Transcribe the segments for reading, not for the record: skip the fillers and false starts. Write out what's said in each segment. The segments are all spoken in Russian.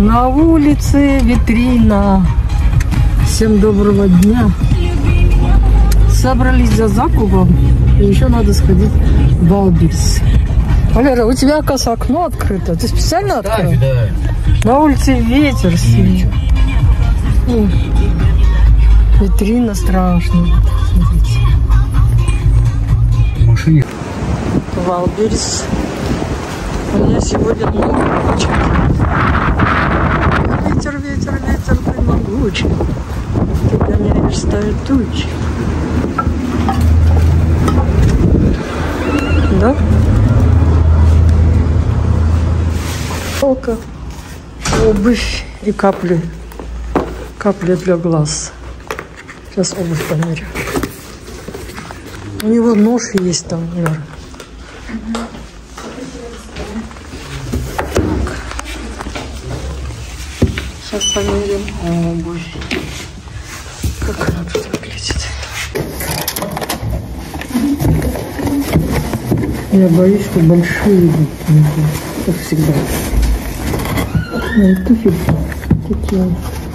На улице витрина. Всем доброго дня. Собрались за закупом. И еще надо сходить в Валберс. Валера, у тебя, оказывается, окно открыто. Ты специально открыл? Да. На улице ветер сильный. Витрина страшная. Смотрите. В машине. Валберс. У меня сегодня много ручек. Ветер, ветер, ветер, ты могучий. Ты гоняешь стаю тучи. Да? Полка, обувь и капли. Капли для глаз. Сейчас обувь померю. У него нож есть там, наверное. Сейчас померим обувь. Как она тут выглядит. Я боюсь, что большие идут, как всегда. И туфельки такие.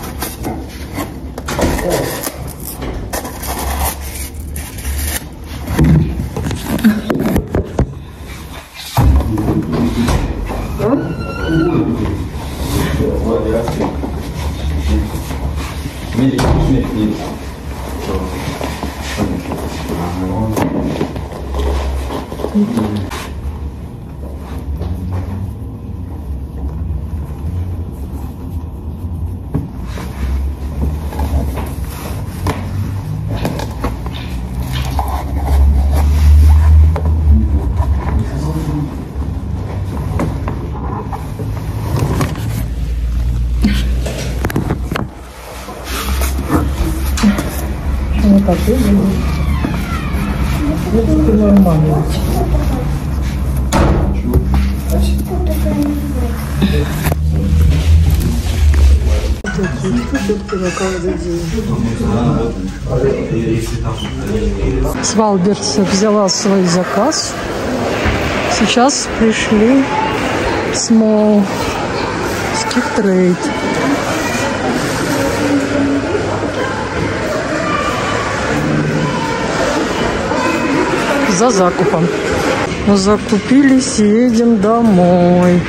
Ну так и будет. Это нормально. С Валберса взяла свой заказ. Сейчас пришли Small Skip Trade. За закупом. Закупились, едем домой.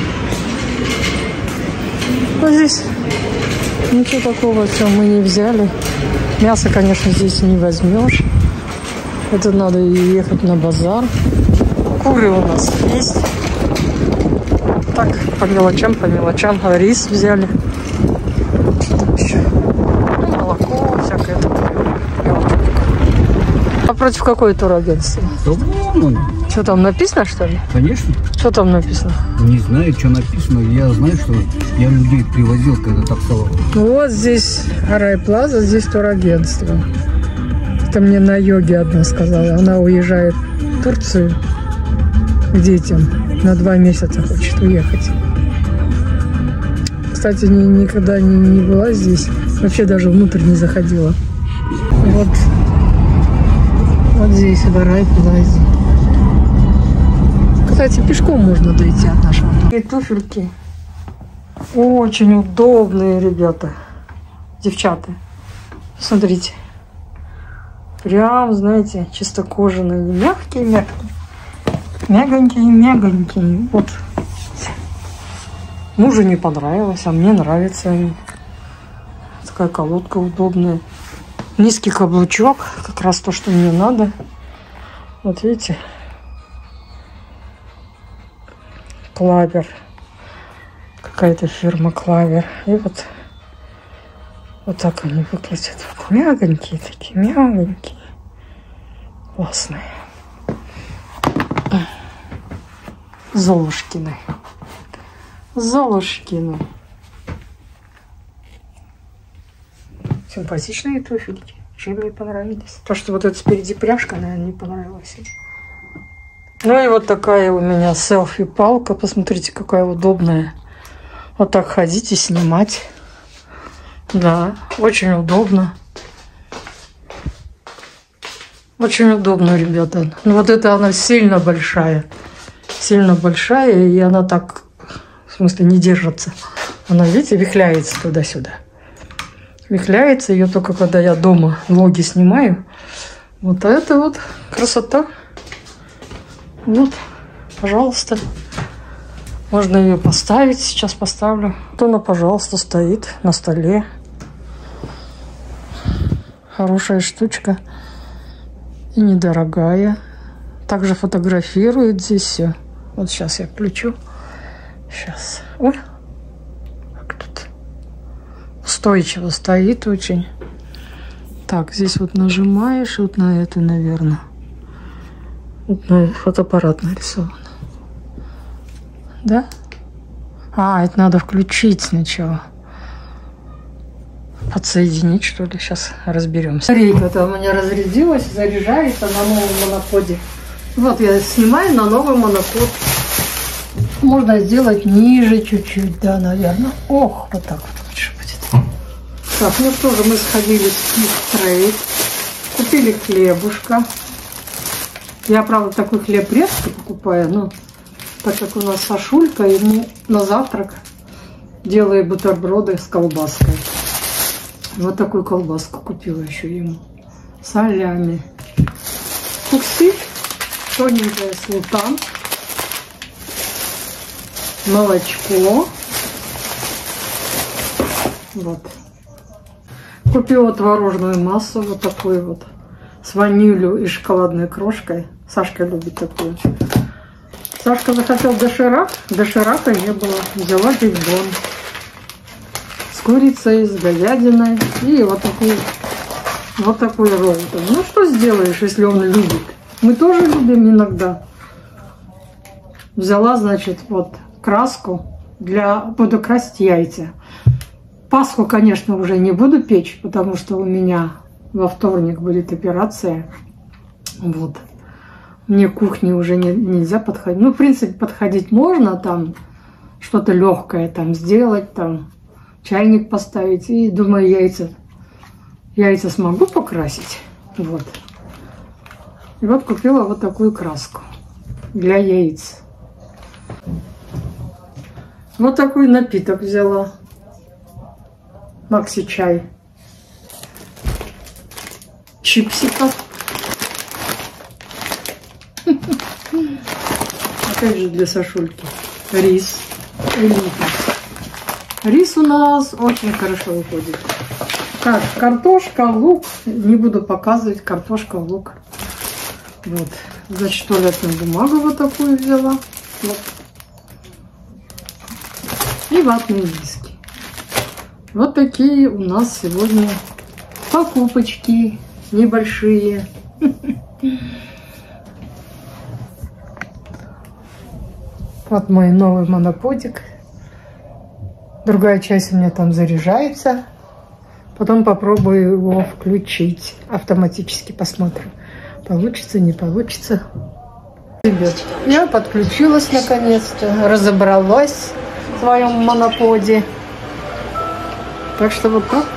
А здесь ничего такого, что мы не взяли. Мясо, конечно, здесь не возьмешь. Это надо ехать на базар. Куры у нас есть. Так, по мелочам. Рис взяли. Еще. Ну, молоко, всякое такое. А против какое турагентство? Что там написано, что ли? Конечно. Что там написано? Не знаю, что написано. Я знаю, что я людей привозил, когда так стало. Вот здесь Райплаза, здесь турагентство. Это мне на йоге одна сказала. Она уезжает в Турцию к детям. На 2 месяца хочет уехать. Кстати, никогда не была здесь. Вообще даже внутрь не заходила. Вот здесь, в Райплазе. Кстати, пешком можно дойти от нашего дома. И туфельки очень удобные, ребята, девчата. Смотрите, прям, знаете, чисто кожаные, мягкие. Мягонькие. Вот. Мужу не понравилось, а мне нравится. Такая колодка удобная. Низкий каблучок, как раз то, что мне надо. Вот видите. Клавер. Какая-то фирма Клавер. И вот так они выглядят. Мягонькие такие, мягонькие. Классные. Золушкины. Симпатичные туфельки. Чем мне понравились. То, что вот эта спереди пряжка, наверное, не понравилась. Ну и вот такая у меня селфи-палка. Посмотрите, какая удобная. Вот так ходить и снимать. Да, очень удобно. Очень удобно, ребята. Но вот это она сильно большая. Сильно большая, и она так, в смысле, не держится. Она, видите, вихляется туда-сюда. Вихляется ее только когда я дома влоги снимаю. Вот это вот красота. Вот, пожалуйста. Можно ее поставить. Сейчас поставлю. Вот она, пожалуйста, стоит на столе. Хорошая штучка. И недорогая. Также фотографирует здесь все. Вот сейчас я включу. Сейчас. Ой. Как тут устойчиво стоит очень. Так, здесь вот нажимаешь. Вот на это, наверное. Вот на фотоаппарат нарисовано. Да? А, это надо включить сначала. Подсоединить, что ли. Сейчас разберемся. Батарейка-то у меня разрядилась, заряжается на новом моноподе. Вот я снимаю на новый монопод. Можно сделать ниже чуть-чуть, да, наверное. Ох, вот так вот лучше будет. Так, ну что же, мы сходили в Quick Trade. Купили хлебушка. Я, правда, такой хлеб редко покупаю, но так как у нас Сашулька, ему на завтрак делаю бутерброды с колбаской. Вот такую колбаску купила еще ему. Салями. Куксы. Тоненькая султан. Молочко. Вот. Купила творожную массу. Вот такую вот. С ванилью и шоколадной крошкой. Сашка любит такую. Сашка захотел доширак. Доширака не было. Взяла бигбон. С курицей, с говядиной. И вот такой ролл. Ну что сделаешь, если он любит? Мы тоже любим иногда. Взяла, значит, вот краску. Буду красить яйца. Пасху, конечно, уже не буду печь, потому что у меня во вторник будет операция. Вот. Мне к кухне уже нельзя подходить. Ну, в принципе, подходить можно, там что-то легкое там сделать, там чайник поставить. И думаю, яйца смогу покрасить. Вот. И вот купила вот такую краску для яиц. Вот такой напиток взяла. Макси чай. Чипсиков. Опять же для Сашульки. Рис. Рис у нас очень хорошо выходит. Так, картошка, лук. Не буду показывать. Картошка, лук. Вот. Значит, туалетную бумагу вот такую взяла. Вот. И ватные диски. Вот такие у нас сегодня покупочки небольшие. Вот мой новый моноподик. Другая часть у меня там заряжается. Потом попробую его включить. Автоматически посмотрим. Получится, не получится. Ребят, я подключилась наконец-то. Разобралась в своем моноподе. Так что вот так.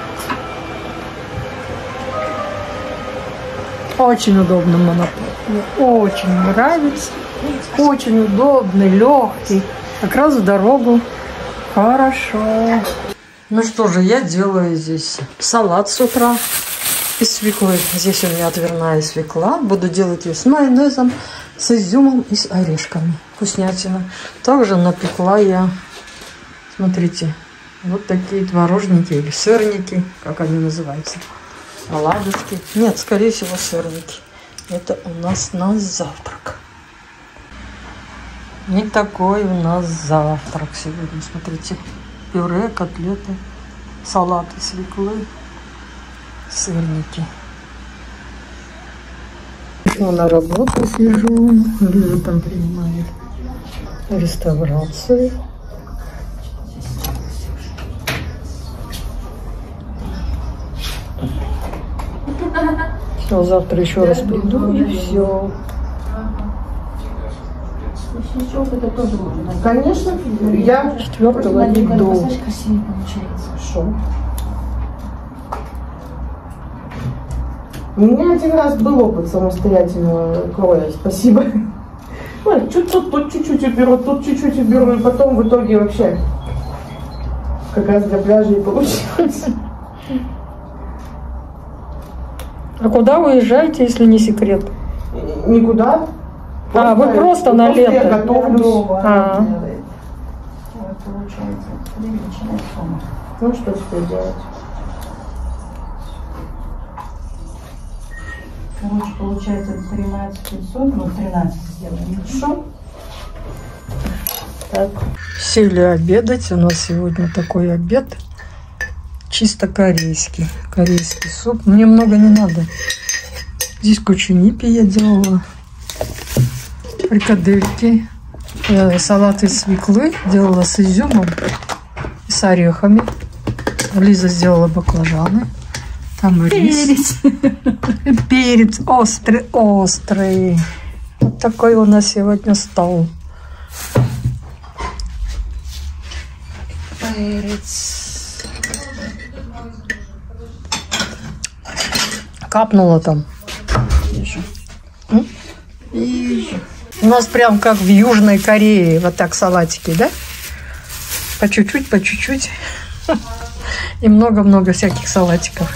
Очень удобный монопод. Мне очень нравится. Очень удобный, легкий. Как раз в дорогу. Хорошо. Ну что же, я делаю здесь салат с утра из свеклы. Здесь у меня отварная свекла. Буду делать ее с майонезом, с изюмом и с орешками. Вкуснятина. Также напекла я, смотрите, вот такие творожники или сырники, как они называются. Оладушки. Нет, скорее всего, сырники. Это у нас на завтрак. И такой у нас завтрак сегодня. Смотрите, пюре, котлеты, салат из свеклы, сырники. На работу сижу. Лиза там принимает реставрацию. Все, завтра еще раз приду и все. Конечно, я 4-го иду. Шо? У меня один раз был опыт самостоятельного кроя, спасибо. Ой, тут чуть-чуть уберу, тут чуть-чуть уберу, и потом в итоге вообще Как раз для пляжа и получилось. А куда уезжаете, если не секрет? Никуда. Вы просто на лето. Я готовлюсь. Вот получается, приличная сумма. Ну, что теперь делать? Короче, получается 13 500, ну 13 сделаем. Хорошо? Так. Сели обедать. У нас сегодня такой обед. Чисто корейский. Корейский суп. Мне много не надо. Здесь кучу нипи я делала. Фрикадельки. Салат из свеклы. Делала с изюмом и с орехами. Лиза сделала баклажаны. Там рис. Перец острый. Вот такой у нас сегодня стол. Перец. Капнула там. Вижу. У нас прям как в Южной Корее. Вот так салатики, да? По чуть-чуть, по чуть-чуть. И много-много всяких салатиков.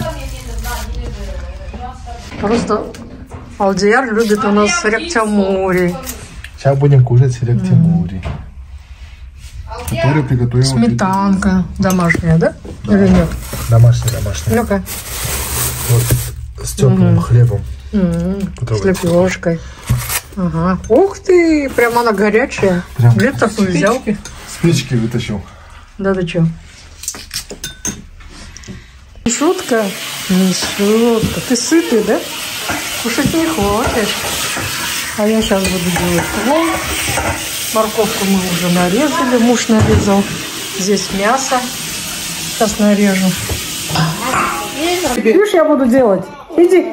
Просто Алдияр любит у нас ряктямури. Сейчас будем кушать ряктямури. Который приготовил... Сметанка домашняя, да? Или нет? Домашняя. Ну-ка. Вот с теплым хлебом. С лепешкой. Ага. Ух ты! Прям она горячая. Хлеб такой взял. Спички вытащил. Да ты чё? Не шутка? Не шутка. Ты сытый, да? Кушать не хочешь. А я сейчас буду делать плов. Морковку мы уже нарезали. Муж нарезал. Здесь мясо. Сейчас нарежу. Видишь, я буду делать. Иди.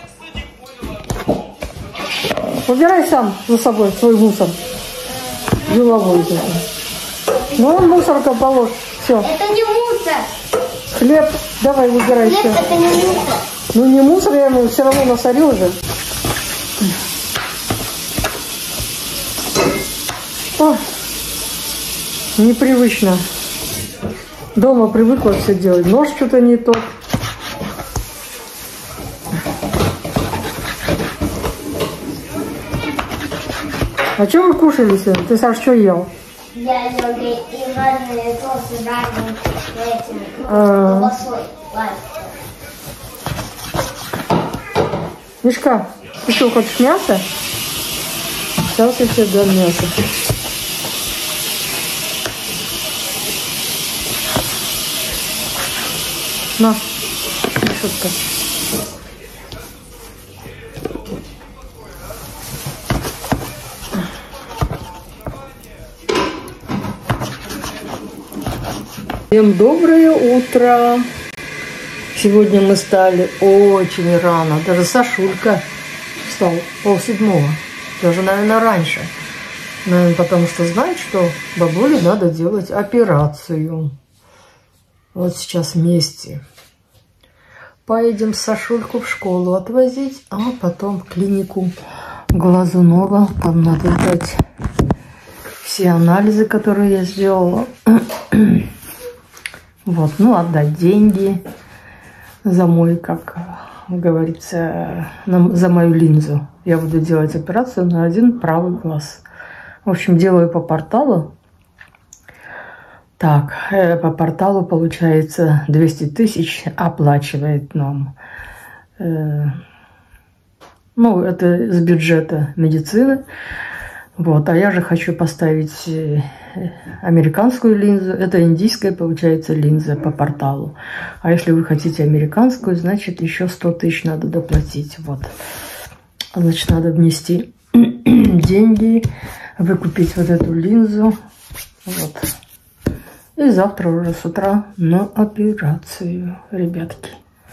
Убирай сам за собой свой мусор. Деловой. Ну, он мусорка положь. Все. Это не мусор. Хлеб, давай выбирай еще. Нет, это не мусор. Ну не мусор, я ему все равно насорю уже. О, непривычно. Дома привыкла все делать. Нож что-то не тот. А что вы кушали сегодня? Ты, Саш, что ел? Я ел и жареные соусы, жареные этим, колбасой. Мишка, ты что, хочешь мясо? Сейчас я тебе дам мясо. На, шутка. Всем доброе утро. Сегодня мы встали очень рано. Даже Сашулька встал 6:30. Даже, наверное, раньше. Наверное, потому что знает, что бабуле надо делать операцию. Вот сейчас вместе. Поедем с Сашульку в школу отвозить, а потом в клинику Глазунова. Там надо дать все анализы, которые я сделала. Вот, ну, отдать деньги за мой, как говорится, за мою линзу. Я буду делать операцию на один правый глаз. В общем, делаю по порталу. Так, по порталу получается 200 тысяч оплачивает нам. Ну, это с бюджета медицины. Вот, а я же хочу поставить американскую линзу. Это индийская, получается, линза по порталу. А если вы хотите американскую, значит, еще 100 тысяч надо доплатить. Вот. Значит, надо внести деньги, выкупить вот эту линзу. Вот. И завтра уже с утра на операцию, ребятки.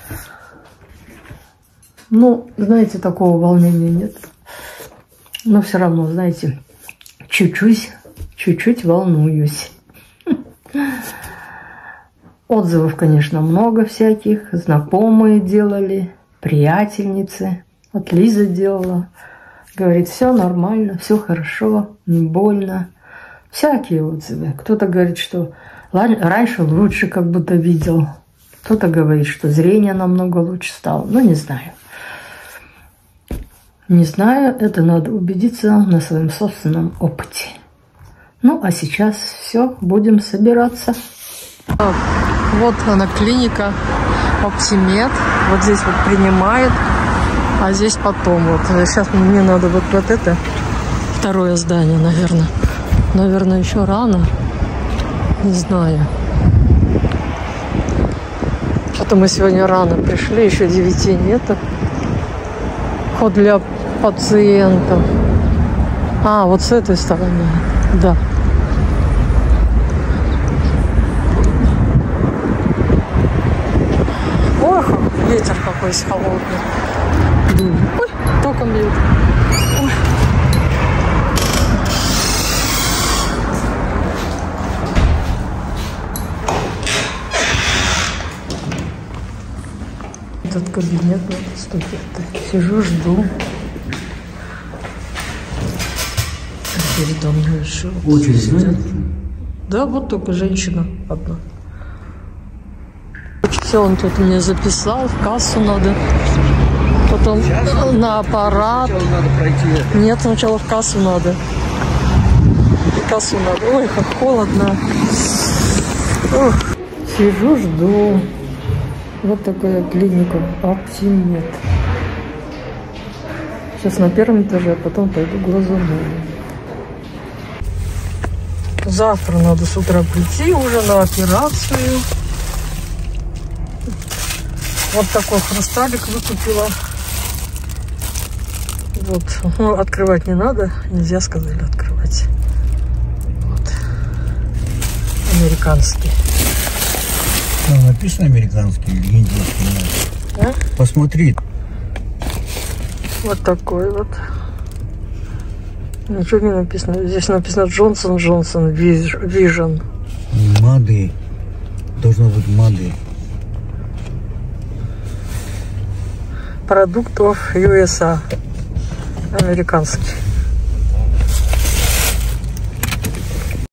Ну, знаете, такого волнения нет. Но все равно, знаете, чуть-чуть волнуюсь. Отзывов, конечно, много всяких. Знакомые делали, приятельницы. Вот Лиза делала. Говорит, все нормально, все хорошо, не больно. Всякие отзывы. Кто-то говорит, что Раньше лучше как будто видел. Кто-то говорит, что зрение намного лучше стало. Ну, не знаю. Не знаю, это надо убедиться на своем собственном опыте. Ну, а сейчас все, будем собираться. Вот она, клиника Оптимед. Вот здесь вот принимает, а здесь потом. Вот сейчас мне надо вот это второе здание, наверное. Наверное, еще рано. Не знаю. Что-то мы сегодня рано пришли, еще 9 нету. Вход для пациентов. А, вот с этой стороны. Да. Ох, ветер какой холодный. Ой, током бьет. Ой. Этот кабинет, вот ступенька. Сижу, жду. Передо мной еще. Очередь. Да, вот только женщина одна. Все он тут мне записал, в кассу надо. Потом на аппарат. Надо пройти. Нет, сначала в кассу надо. В кассу надо. Ой, как холодно. Ох. Сижу, жду. Вот такая клиника Оптимед. Сейчас на первом этаже, а потом пойду глазурную. Завтра надо с утра прийти уже на операцию. Вот такой хрусталик выкупила. Вот. Ну, открывать не надо. Нельзя, сказали, открывать. Вот. Американский. Там написано американский или индийский? А? Посмотри. Вот такой вот. Ничего не написано. Здесь написано Джонсон Vision. Мады. Должно быть Мады. Продуктов USA. Американский.